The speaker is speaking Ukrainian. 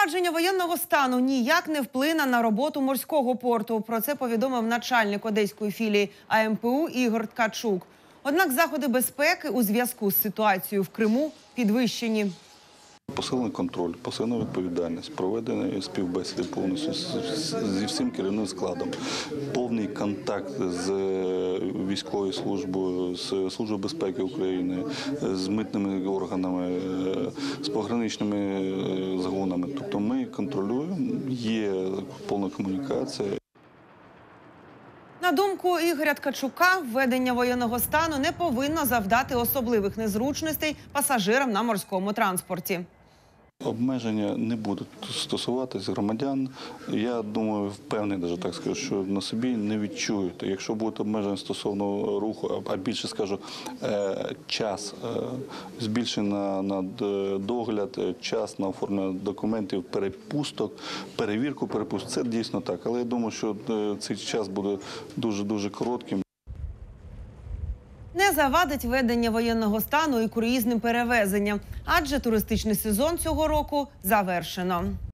Запровадження воєнного стану ніяк не вплине на роботу морського порту. Про це повідомив начальник одеської філії АМПУ Ігор Ткачук. Однак заходи безпеки у зв'язку з ситуацією в Криму підвищені. Посилений контроль, посилена відповідальність, проведені співбесіди повністю зі всім керівним складом, повний контакт з військовою службою, з Службою безпеки України, з митними органами, з пограничними загонами. Тобто ми контролюємо, є повна комунікація. На думку Ігоря Ткачука, введення воєнного стану не повинно завдати особливих незручностей пасажирам на морському транспорті. Обмеження не будуть стосуватись громадян. Я думаю, впевнений, навіть так скажу, що на собі не відчуєте. Якщо будуть обмеження стосовно руху, а більше скажу, час збільшений на догляд, час на оформлення документів, перепусток, перевірку перепусток, це дійсно так. Але я думаю, що цей час буде дуже-дуже коротким. Не завадить введення воєнного стану і круїзним перевезенням, адже туристичний сезон цього року завершено.